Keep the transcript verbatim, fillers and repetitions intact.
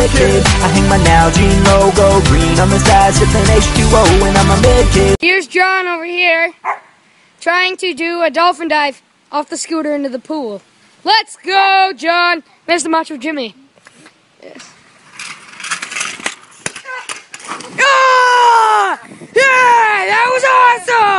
lit kid. I hang my Nalgene logo green on the side, sipping H two O, and I'm a mid kid. Here's John over here, trying to do a dolphin dive off the scooter into the pool. Let's go, John! There's the Macho Jimmy. Yes. Ah! Yeah, that was awesome!